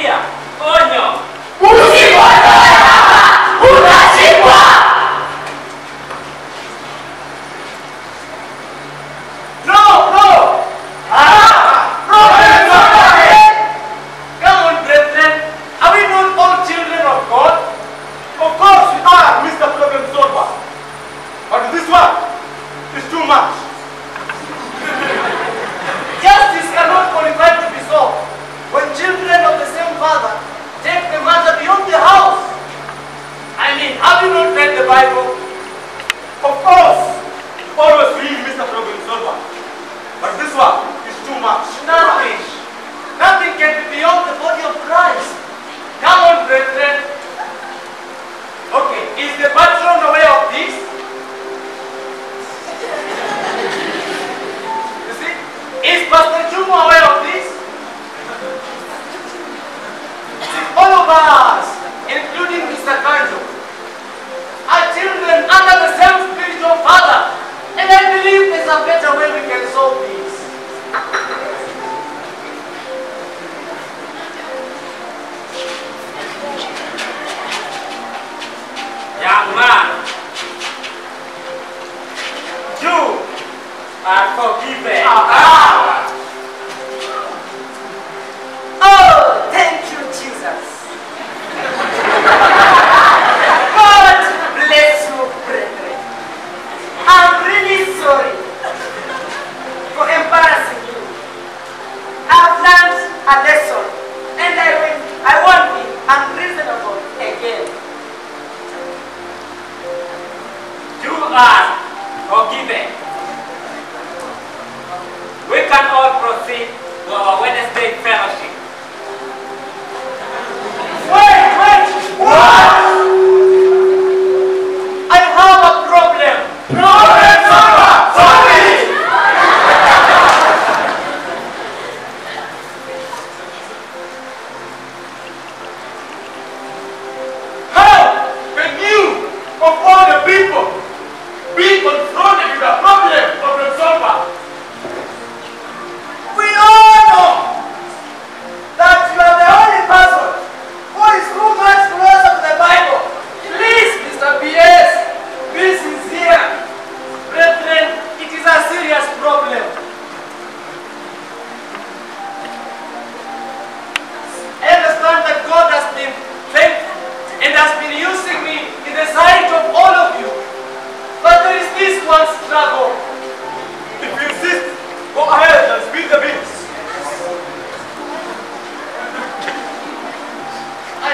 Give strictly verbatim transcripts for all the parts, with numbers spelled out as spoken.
nakwambia, onyo. Usipotoe hapa, utashikwa. No, no! Ah! Problem solved! Come on, brethren. Are we not all children of God? Of course we are, Mister Problem Solver. But this one is too much. Justice cannot qualify to be solved when children of the same father take the matter beyond the house. I mean, have you not read the Bible? Of course, you always read Mister Problem Solver. But this one is too much. Nothing. Nothing can be beyond the body of Christ. Come on, brethren. Okay, is the patron aware of this? You see? Is Pastor Chumo aware of this? See, all of us, including Mister Kanjo, are children under the same spiritual father. And I believe there's a better way we can solve this. Young man, you are forgiven. Ah. Oh, thank you, Jesus. God bless you, brethren. I'm really sorry for embarrassing you. I've learned a lesson, and I will, I won't be unreasonable again. You are forgiven. We can all proceed to our Wednesday fellowship. Wait, wait! What? I have a problem. Problem solver! Solve it! How can you, of all the people, be confronted with a problem, problem solver? We all know that you are the only person who is too much closer to the Bible. Please, Mister B S, be sincere. Brethren, it is a serious problem. I understand that God has been faithful and has been using me in the sight of all of you. But there is this one struggle. If you insist, go ahead and spill the beans. I,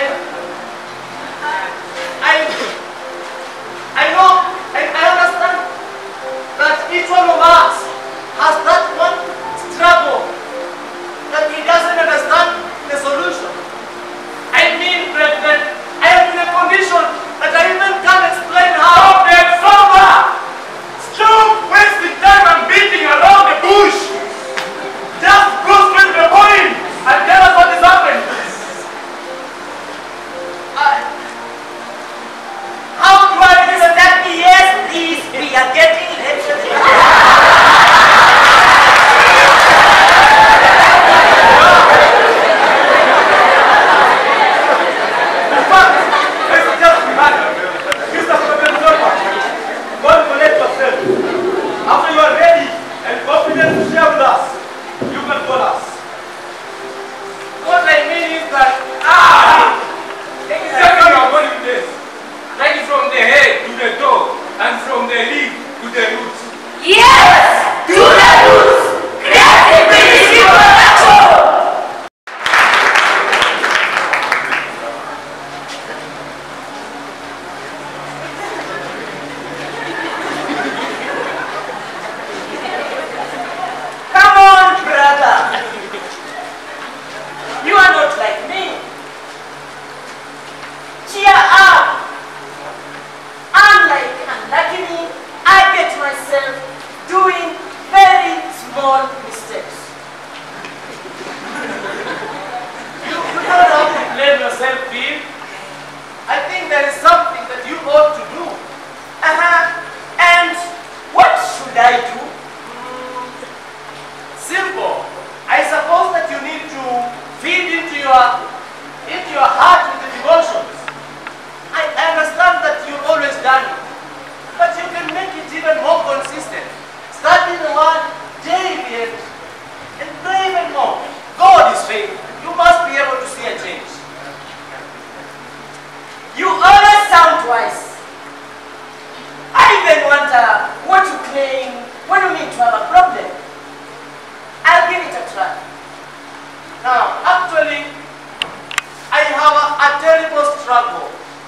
I, I know, I, I understand that each one of us has that one struggle that he doesn't understand the solution. I mean, brethren, I am in a condition that I even can't explain how. Problem solver! Stop wasting time and beating around the bush. Just go straight to the point and tell us what is happening. I, how do I do that? Yes, please, we are getting late. In fact, let's just be mad. Mister Problem Solver, don't collect yourself. After you are ready and confident to share with us, you can call us. What I mean is that, ah, that's how you are going with this. Like from the head to the toe and from the leaf to the root. Yes, to the roots. Creativity production. Come on, brother. You are not like me. Cheer up. Unlike unlucky me, I get myself doing very small mistakes. You, you don't have to blame yourself, Bill. I think there is something that you ought to do. Uh-huh. And what should I do? Simple. I suppose that you need to feed into your Personally, I have a, a terrible struggle.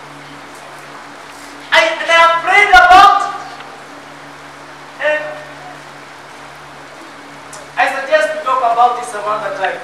I, and I have prayed about, and I suggest we talk about this some other time.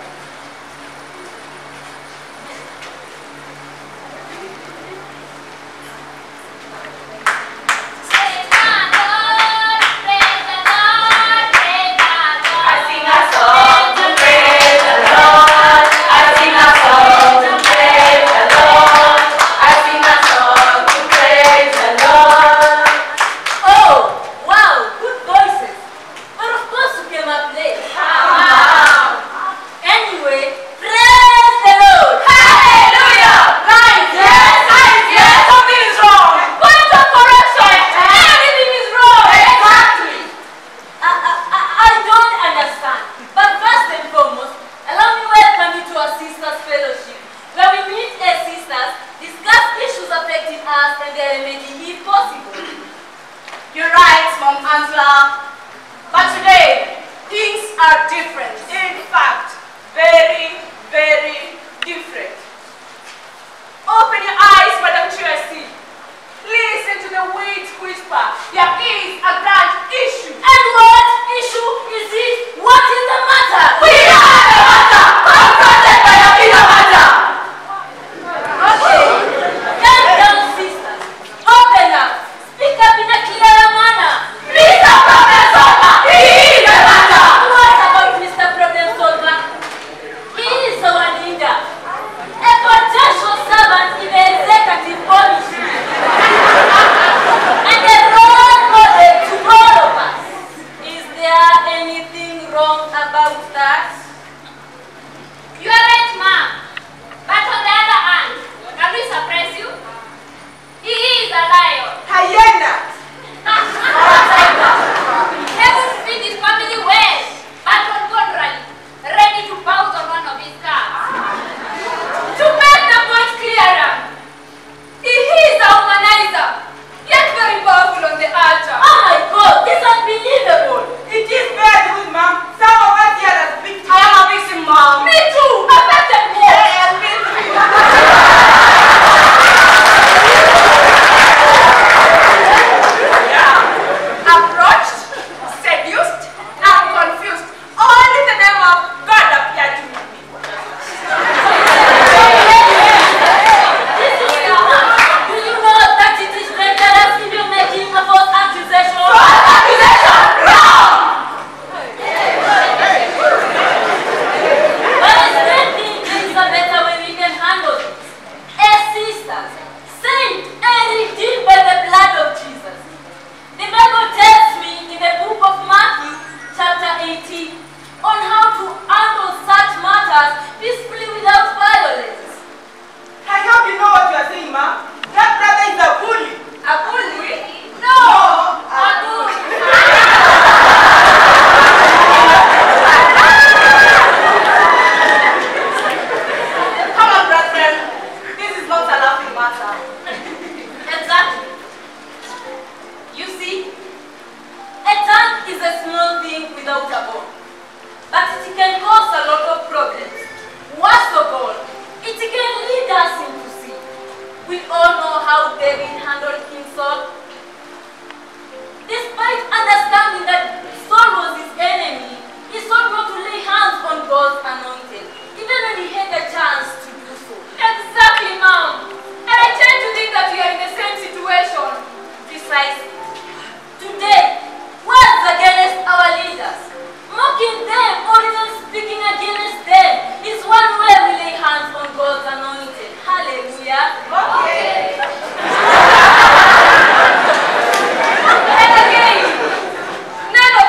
And again, none of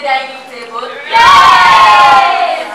dining table? Yay!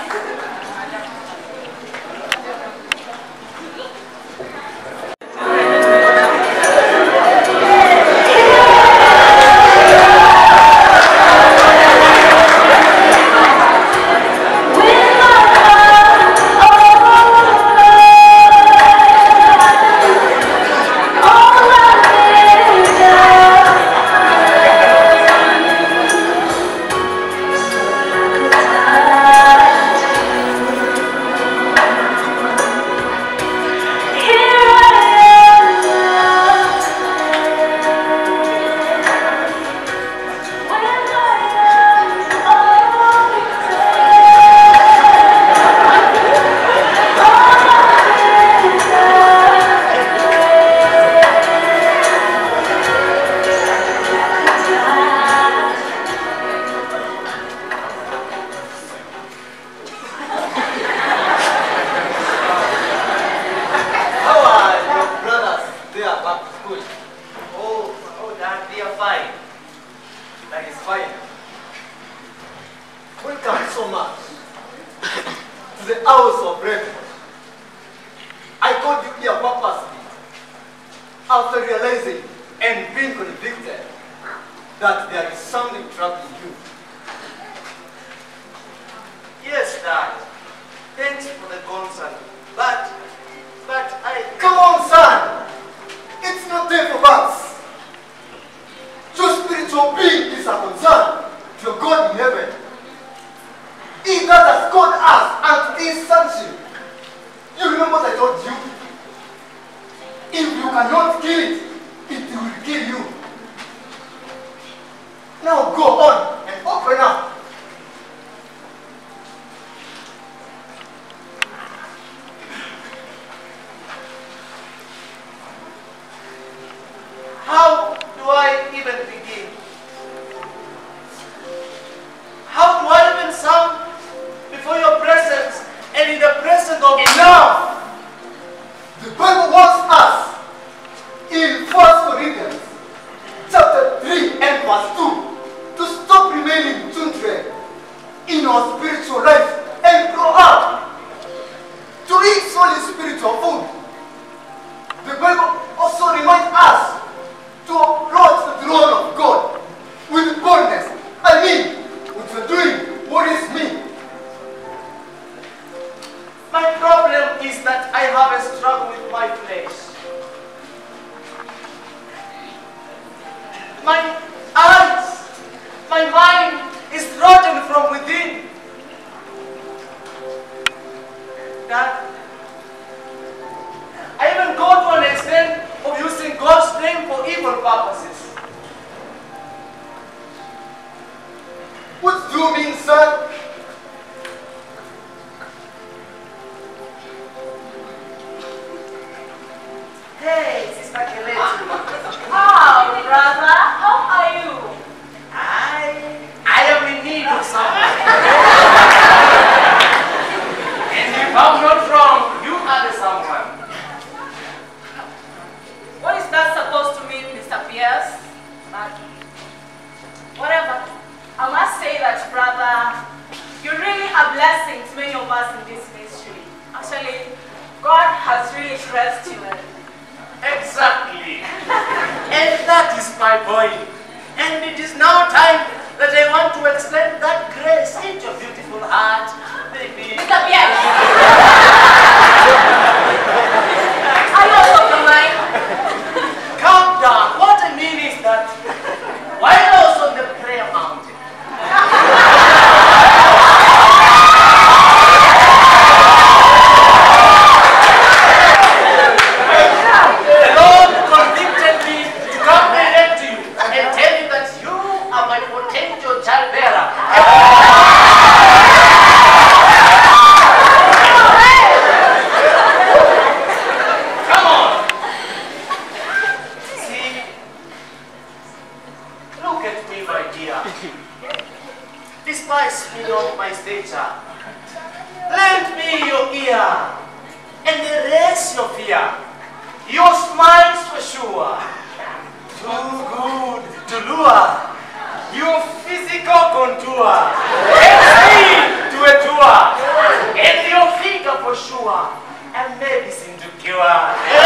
Your smiles for sure. Too good to lure. your physical contour, and to a tour, and your figure for sure, and medicine to cure.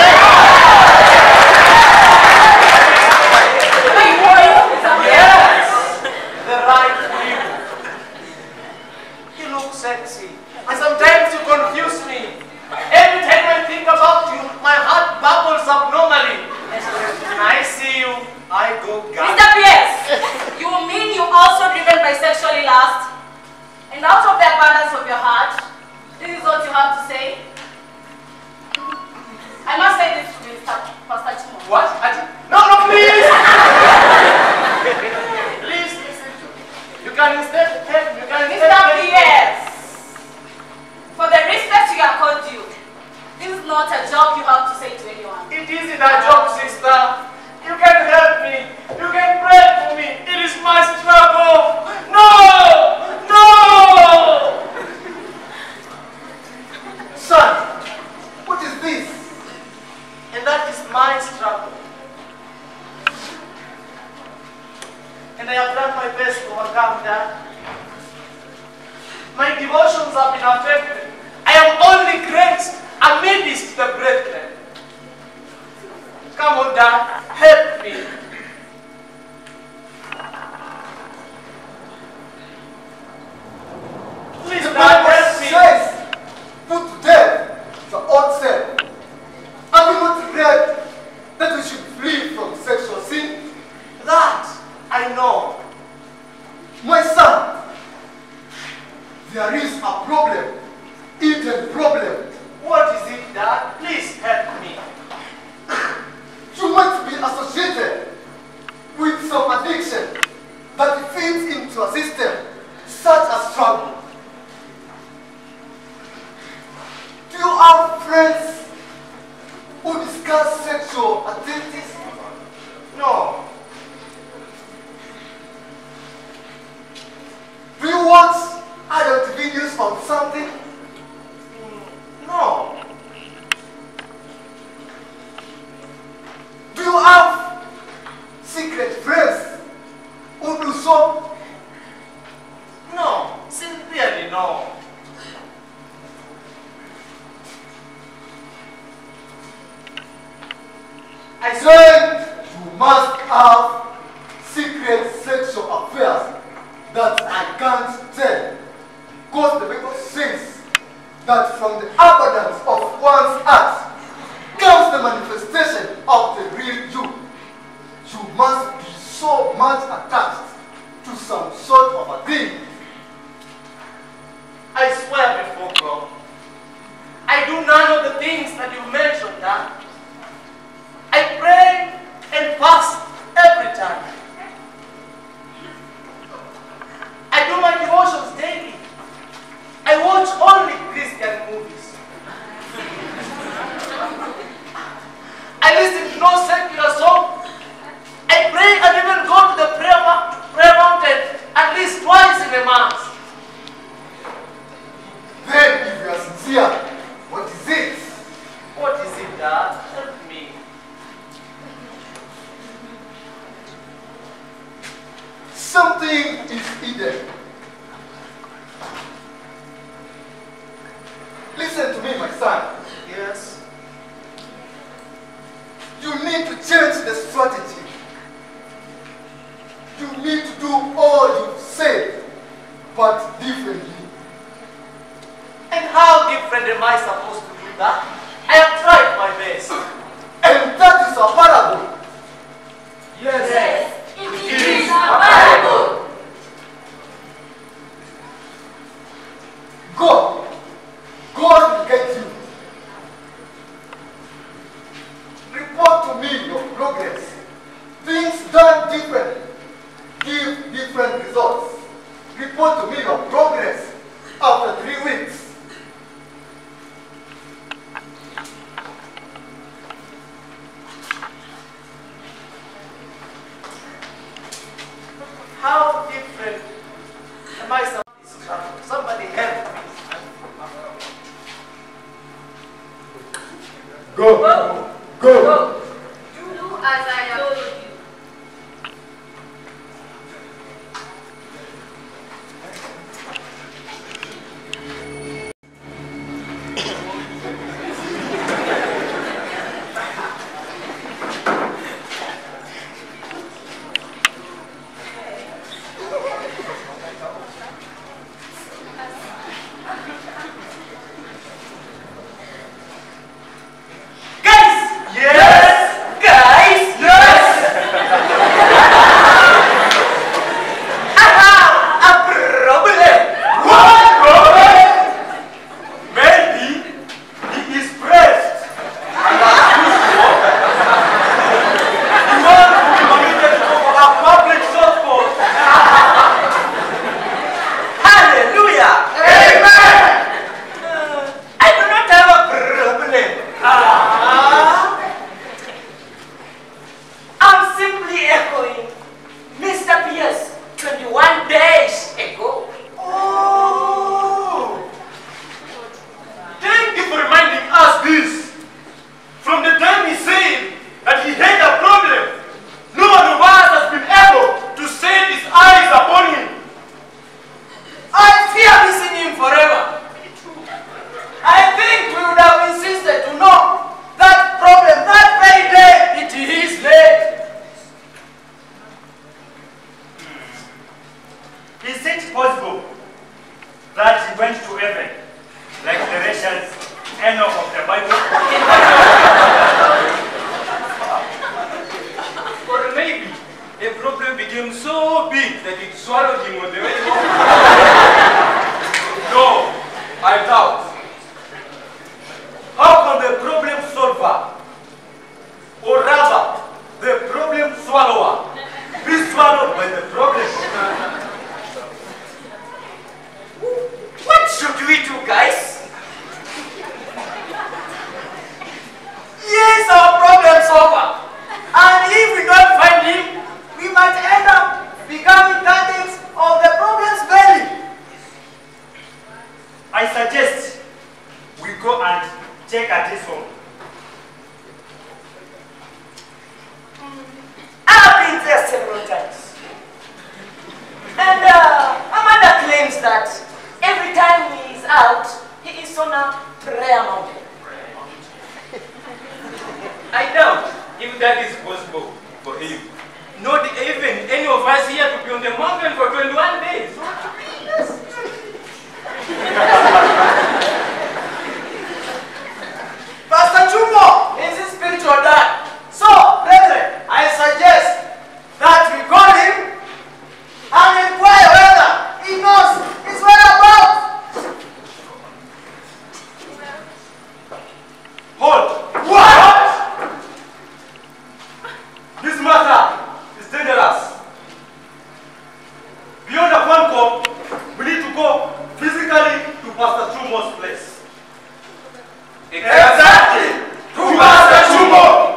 Yes, the right view. You look sexy, and sometimes you confuse me. Every time I think about you, my heart bubbles abnormally. When I see you, I go gaga. Mister Pierce, you mean you also driven by sexually lust? And out of the abundance of your heart, this is what you have to say? I must say this to Mister Pastor Chimo. What? No, no, please! Please listen to me. You can instead help. You can Mister Pierce, for the respect you accord you, this is not a job you have to say to anyone. It isn't a job, sister. You can help me. You can pray for me. It is my struggle. No! No! Son, what is this? And that is my struggle. And I have done my best to overcome that. My devotions have been affected. I am only graced amidst the brethren. Come on, Dad, help me. Please, Dad, help me. Says, put to death your own self. Have you not read that we should flee from sexual sin? That I know. My son, there is a problem, hidden problem. What is it, Dad? Please help me. You might be associated with some addiction that feeds into a system such as struggle. Do you have friends who discuss sexual activities? No. Do you watch adult videos on something? No. Do you have secret friends who do so? No. Sincerely, no. I said you must have secret sexual affairs that I can't tell. Because the Bible says that from the abundance of one's heart comes the manifestation of the real you. You must be so much attached to some sort of a thing. I swear before God, I do none of the things that you mentioned, Dad. I pray and fast every time. I do my devotions daily. I watch only Christian movies. I listen to no secular song. I pray and even go to the prayer, prayer mountain at least twice in a month. Then, if you are sincere, what is it? What is it, Dad? Help me. Something is hidden. Listen to me, my son. Yes. You need to change the strategy. You need to do all you say, but differently. And how different am I supposed to do that? I have tried my best. And that is a parable. Yes. Yes, it is a parable. God, God will guide you. Report to me your progress. Things done different give different results. Report to me your progress after three weeks. How different am I supposed to struggle? Somebody help me. Go. Go. Go. Go. Do as I have told you. went to heaven, like the Rachel's Enoch of the Bible. Or maybe a problem became so big that it swallowed him on the way home. No, I doubt. How can the problem solver, or rather, the problem swallower, be swallowed by the problem? What should we do, guys? He is our problem solver. And if we don't find him, we might end up becoming targets of the problem's belly. I suggest we go and check at his home. I've been there several times. And uh, Amanda claims that every time he is out, he is on a prayer mountain. I doubt if that is possible for him. Not even any of us here to be on the mountain for twenty-one days. Pastor Chumo is his spiritual dad. So, brethren, I suggest that we call him and inquire whether he knows his whereabouts. Hold. What? This matter is dangerous. Beyond a phone call, we need to go physically to Pastor Chumo's place. Exactly! To Pastor Chumo!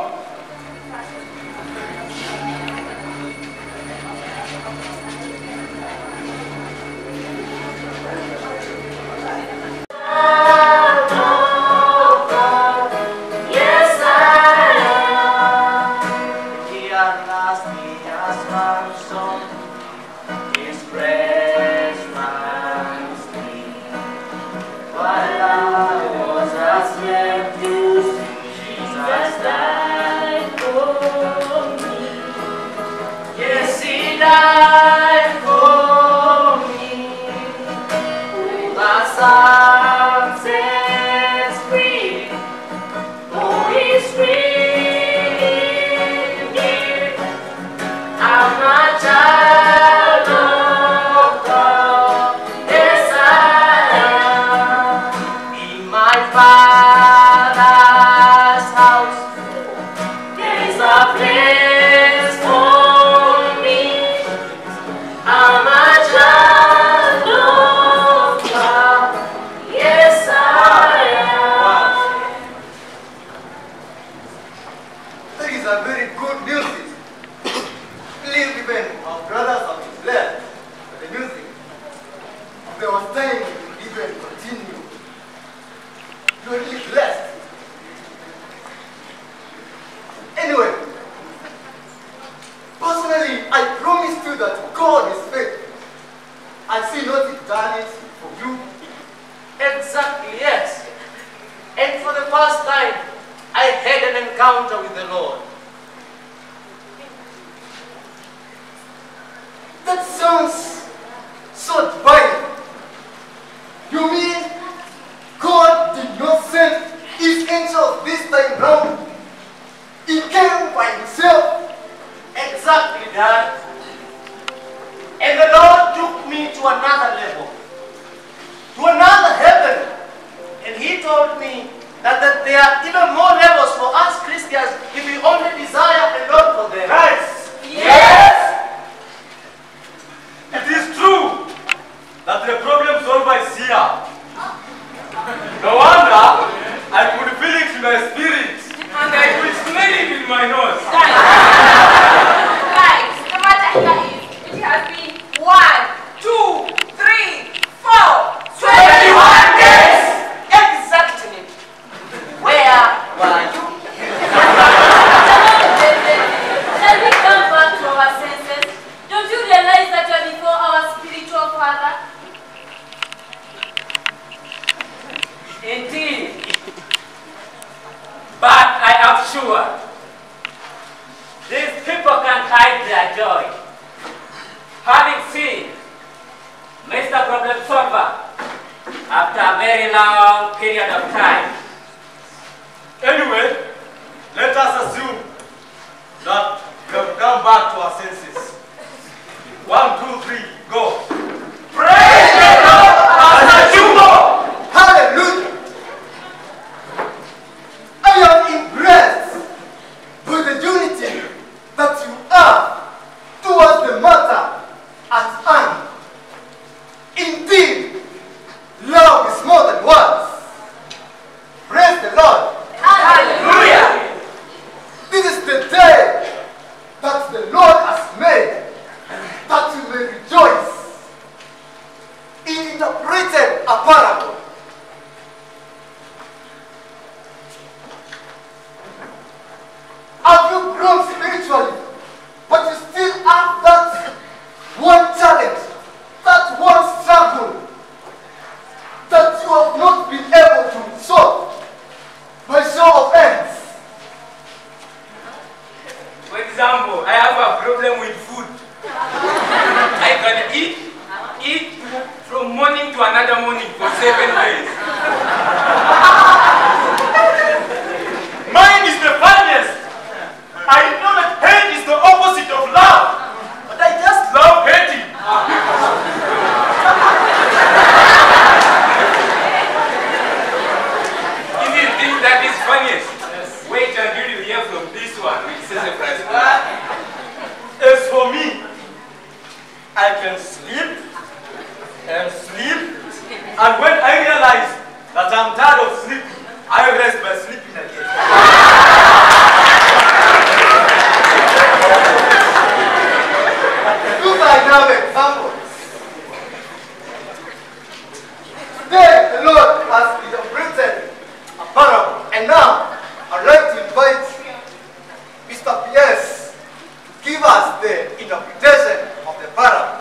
Having seen Mister Problem Solver very long period of time. Anyway, let us assume that we have come back to our senses. One, two, three, go. Praise the Lord, Pastor Jumbo! Hallelujah! I am impressed with the unity that you have towards the matter at hand. Indeed, love is more than words. Praise the Lord. Hallelujah! This is the day that the Lord has made, that you may rejoice. He interpreted a parable. Have you grown spiritually, but you still have that one challenge, that one struggle that you have not been able to solve by show of hands? For example, I have a problem with food. I can eat, eat from morning to another morning for seven days. Mine is the funniest. I know that hate is the opposite of love, but I just love hating. If you think that is funniest, wait until you hear from this one, which is a price. As for me, I can sleep and sleep, and when I realize that I'm tired of sleeping, I rest by sleeping again. Look like now examples. Today the Lord has interpreted a parable, and now I'd like to invite Mister P S to give us the interpretation of the parable.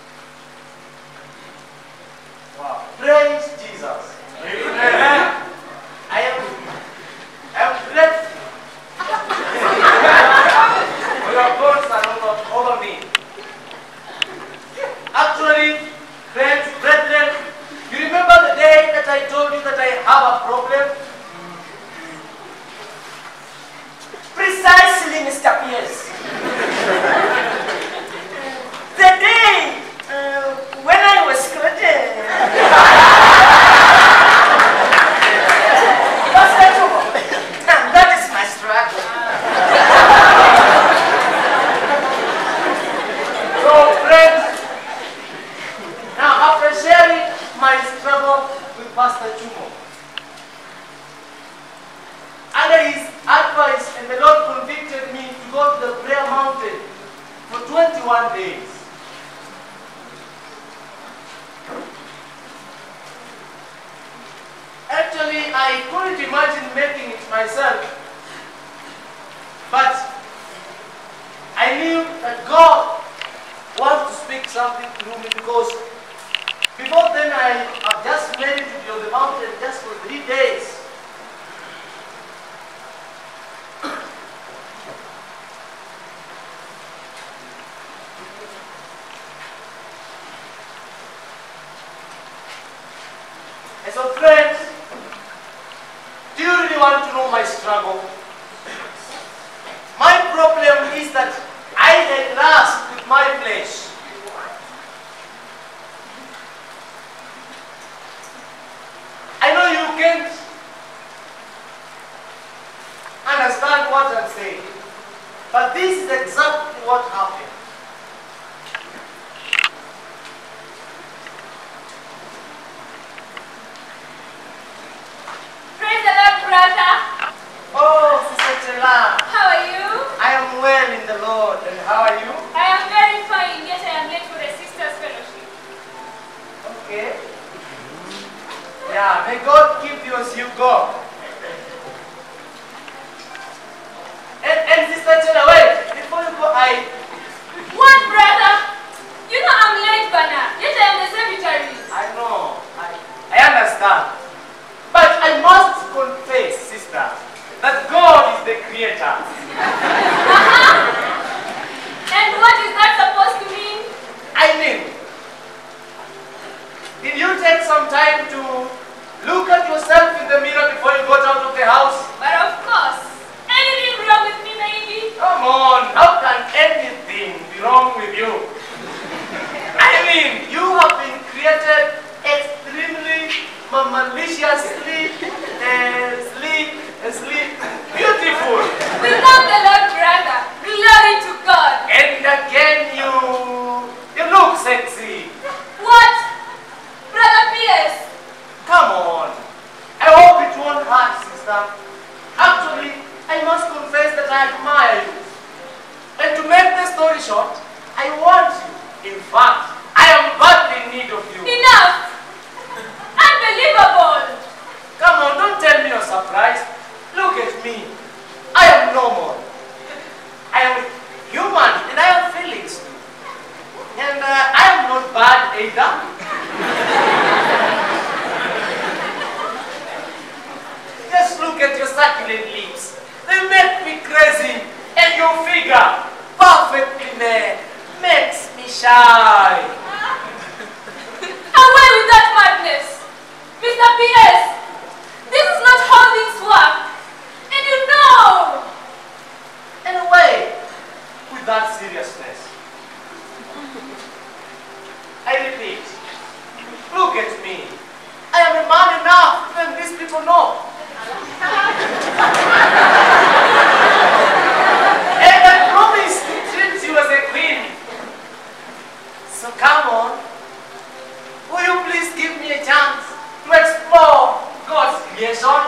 Wow. Praise Jesus. Amen. I am, I am grateful for your concern over, over me. Actually, friends, brethren, you remember the day that I told you that I have a problem? Precisely, Mister Pierce. The day uh, when I was quoted. Pastor Jumbo, that is my struggle. So, friends, now after sharing my struggle with Pastor Chumo, under his advice, and the Lord convicted me to go to the prayer mountain for twenty-one days. Actually, I couldn't imagine making it myself, but I knew that God wants to speak something through me, because before then I have just made it to be on the mountain just for three days. And so, friends, do you really want to know my struggle? My problem is that I had lust with my flesh. I know you can't understand what I'm saying, but this is exactly what happened. Praise the Lord, brother. Oh, Sister Chela, How are you? I am well in the Lord, and how are you? I am very fine, yet I am late for the sisters' fellowship. Okay. Yeah, may God keep you as you go. And, and Sister Chela, wait, before you go, I... What, brother? You know I'm late, Bana, yet I am the secretary. I know, I, I understand. But I must confess, sister, that God is the creator. Uh-huh. And what is that supposed to mean? I mean, did you take some time to Look at yourself in the mirror before you got out of the house. But of course, anything wrong with me, maybe? Come on, how can anything be wrong with you? I mean, you have been created extremely, maliciously, uh, sleep, sleep, beautiful. We love the Lord, brother. Glory to God. And again, you, you look sexy. What? Brother P S? Come on. I hope it won't hurt, sister. Actually, I must confess that I admire you. And to make the story short, I want you. In fact, I am badly in need of you. Enough! Unbelievable! Come on, don't tell me you're surprised. Look at me. I am normal. I am human and I have feelings too. And uh, I am not bad either. Just look at your succulent lips. They make me crazy. And your figure, perfectly made, makes me shy. Away with that madness! Mister P S, this is not how things work. And you know! And away with that seriousness. I repeat, look at me. I am a man enough, even these people know. And I promise to treat you as a queen. So come on. Will you please give me a chance to explore God's creation?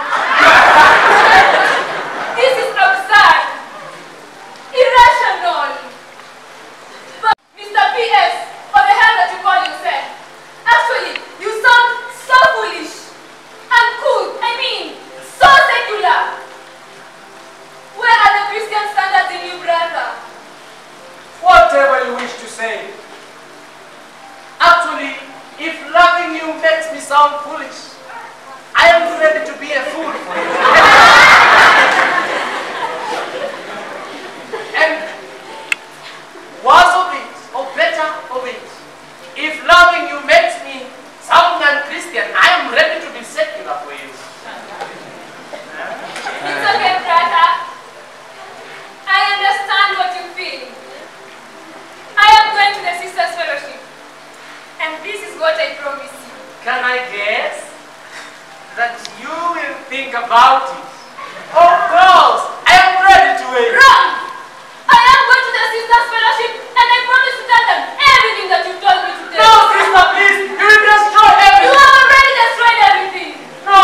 This is absurd. Irrational. But Mister P S, or the hell that you call yourself, actually, you sound so foolish. Uncool, I mean, so secular. Where are the Christian standards in you, brother? Whatever you wish to say. Actually, if loving you makes me sound foolish, I am ready to be a fool for you. And worse of it, or better of it, if loving you makes me sound non-Christian, I am ready to be secular for you. It's okay, brother. I understand what you feel. I am going to the Sisters' Fellowship. And this is what I promise you. Can I guess that you will think about it? Of course, I am ready to wait. Wrong! I am going to the Sisters' Fellowship and I promise to tell them everything that you've told me today. No, sister, please, you will destroy You everything. have already destroyed everything. No!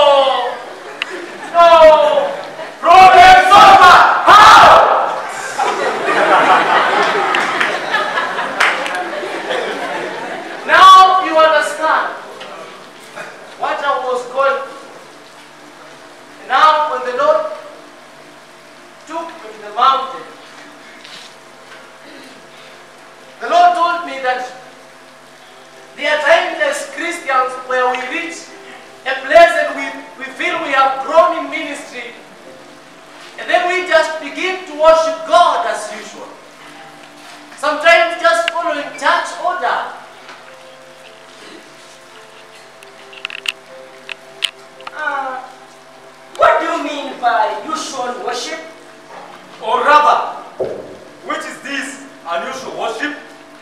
No! Problem solver! How? Now you understand what I was going through. Now when the Lord took me to the mountain, the Lord told me that there are times as Christians where we reach a place and we, we feel we have grown in ministry, and then we just begin to worship God as usual. Sometimes just following church order. Uh, what do you mean by usual worship? Or rather, which is this unusual worship?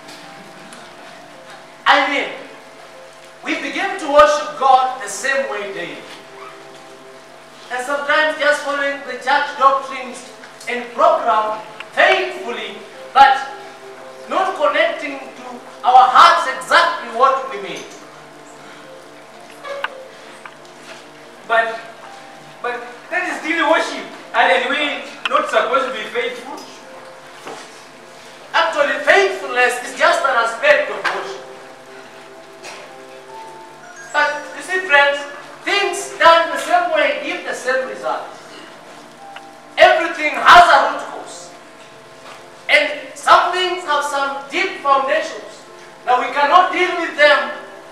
I mean, we begin to worship God the same way daily. And sometimes just following the church doctrines and program faithfully, but not connecting to our hearts exactly what we mean. But, but that is still worship. And anyway, not supposed to be faithful. Actually, faithfulness is just an aspect of worship. But you see, friends, things done the same way give the same result. Everything has a root cause. And some things have some deep foundations. Now we cannot deal with them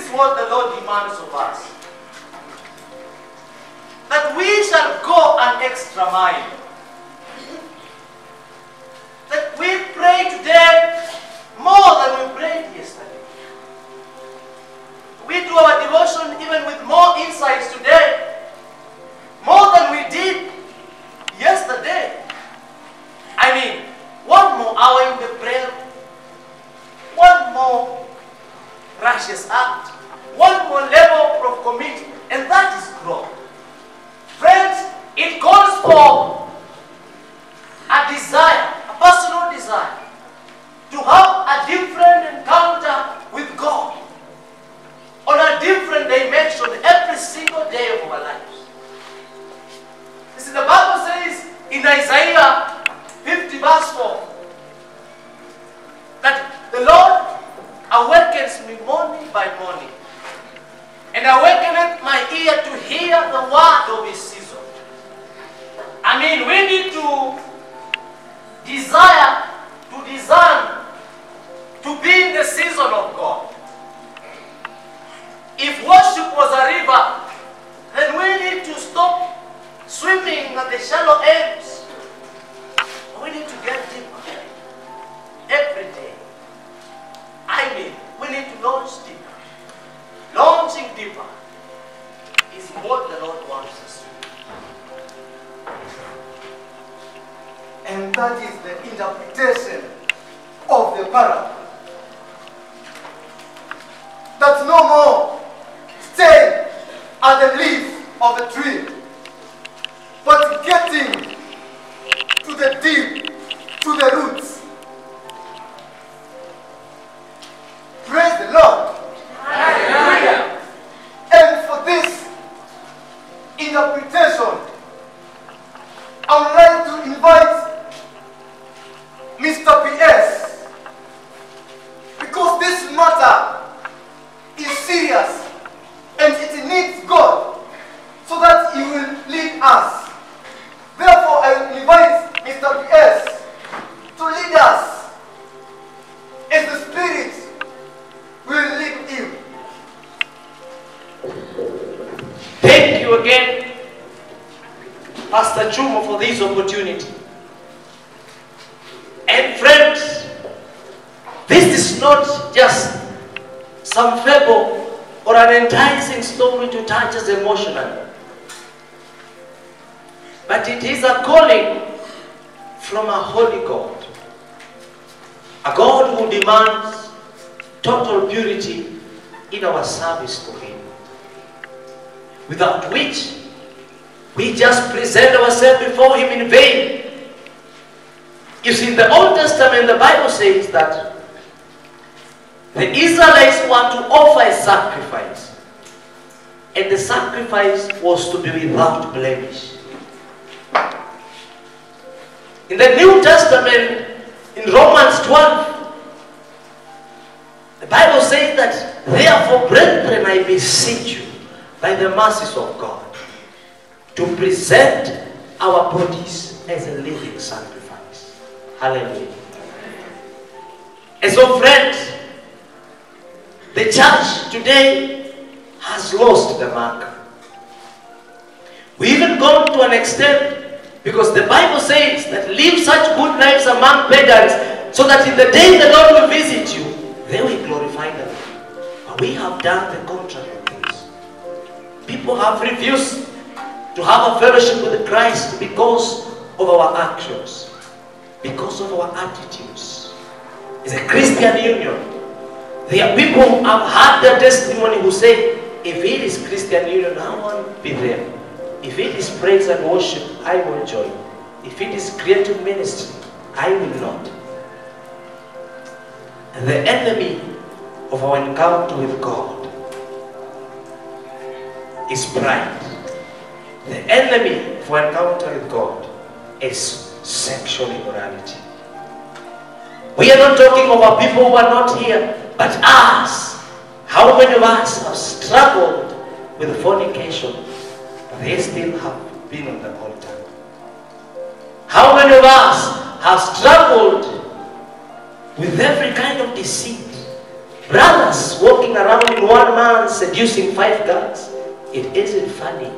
what the Lord demands of us. That we shall go an extra mile. That we pray today more than we prayed yesterday. We do our devotion even with more insights today, more than we did yesterday. I mean, one more hour in the prayer, one more righteous act, one more level of commitment, and that is growth. Friends, it calls for a desire, a personal desire, to have a different encounter with God on a different dimension every single day of our lives. You see, the Bible says in Isaiah fifty verse four that the Lord awakens me morning by morning and awakeneth my ear to hear the word of his season. I mean, we need to desire, to discern, to be in the season of God. If worship was a river, then we need to stop swimming at the shallow ends. We need to get deeper every day. I mean, we need to launch deeper. Launching deeper is what the Lord wants us to do. And that is the interpretation of the parable. That no more staying at the leaf of the tree, but getting to the deep, to the roots. Praise the Lord. Hallelujah. And for this interpretation, I would like to invite Mister P S, because this matter is serious and it needs God so that He will lead us. Therefore, I will invite Mister P S to lead us as the Spirit will lead Him. Thank you again, Pastor Chuma, for this opportunity. And friends, this is not just some fable or an enticing story to touch us emotionally, but it is a calling from a holy God, a God who demands total purity in our service to Him, without which we just present ourselves before Him in vain. You see, in the Old Testament, the Bible says that the Israelites were to offer a sacrifice, and the sacrifice was to be without blemish. In the New Testament, in Romans twelve, the Bible says that, therefore, brethren, I beseech you, by the mercies of God, to present our bodies as a living sacrifice. Hallelujah. And so, friends, the church today has lost the mark. We even gone to an extent, because the Bible says that live such good lives among pagans, so that in the day the Lord will visit you, they will glorify them. But we have done the contrary of this. People have refused to have a fellowship with Christ because of our actions, because of our attitudes. It's a Christian union. There are people who have had their testimony who say, if it is Christian union, I won't be there. If it is praise and worship, I will join. If it is creative ministry, I will not. And the enemy of our encounter with God is pride. The enemy of our encounter with God is sexual immorality. We are not talking about people who are not here, but us. How many of us have struggled with fornication? They still have been on the altar. How many of us have struggled with every kind of deceit, Brothers walking around in one man seducing five girls. It isn't funny.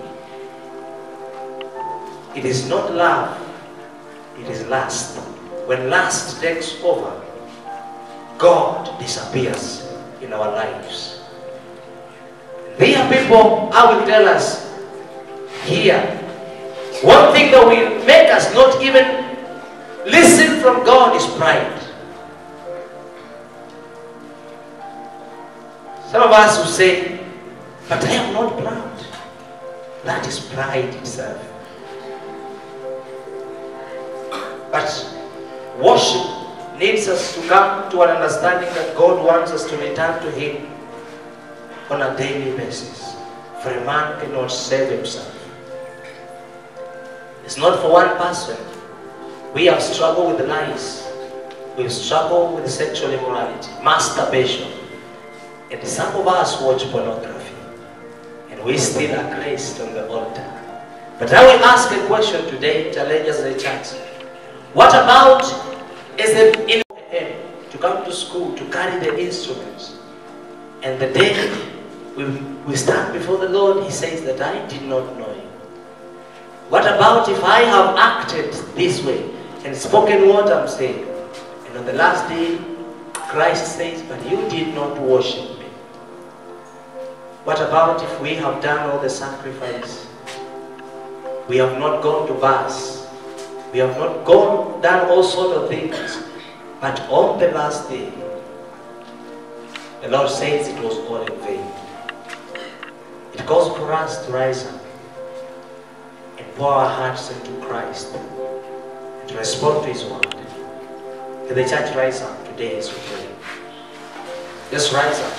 It is not love. It is lust. When lust takes over, God disappears in our lives. There are people, I will tell us here, one thing that will make us not even listen from God is pride. Some of us will say, but I am not proud. That is pride itself. But worship needs us to come to an understanding that God wants us to return to Him on a daily basis. For a man cannot save himself. It's not for one person. We have struggled with lies. We've struggled with sexual immorality, masturbation. And some of us watch pornography. And we still are graced on the altar. But I will ask a question today, challenge us as a church. What about as a in to come to school, to carry the instruments, and the day we, we stand before the Lord, He says that I did not know you? What about if I have acted this way and spoken what I'm saying, and on the last day Christ says, but you did not worship me? What about if we have done all the sacrifice, we have not gone to Mass, we have not gone, done all sorts of things, but on the last day, the Lord says it was all in vain. It calls for us to rise up and pour our hearts into Christ and to respond to His word. Can the church rise up today as we pray? Let's rise up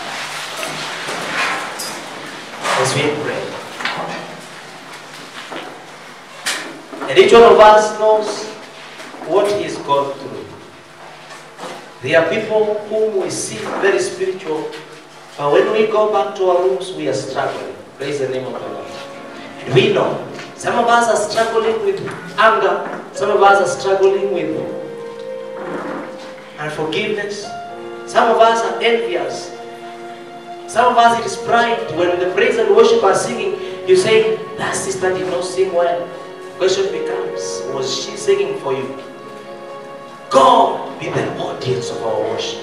as we pray. And each one of us knows what he's gone through. There are people whom we see very spiritual, but when we go back to our rooms, we are struggling. Praise the name of the Lord. And we know, some of us are struggling with anger, some of us are struggling with unforgiveness, some of us are envious, some of us it is pride. When the praise and worship are singing, you say, that sister did not sing well. Question becomes, was she singing for you? God be the audience of our worship.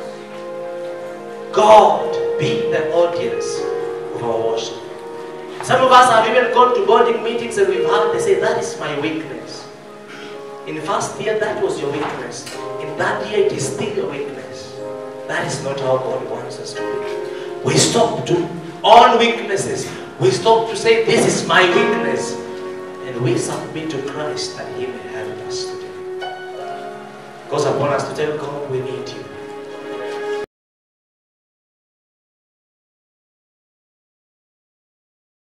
God be the audience of our worship. Some of us have even gone to boarding meetings and we've heard they say, that is my weakness. In first year, that was your weakness. In third year, it is still your weakness. That is not how God wants us to be. We stop to own weaknesses. We stop to say, this is my weakness. And we submit to Christ that He may help us today. It goes upon us to tell God, we need you.